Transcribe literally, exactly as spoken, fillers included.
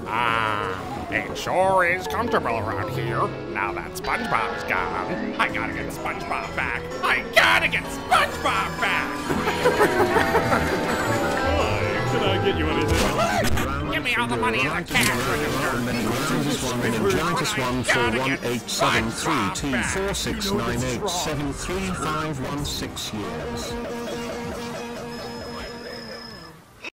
Ah, it sure is comfortable around here. Now that SpongeBob's gone, I gotta get SpongeBob back. I gotta get SpongeBob back! Hi, can I get you anything? Give me all the money in the cash register. Meningitis one, meningitis one, four one eight seven three two four six nine eight seven three five one six years.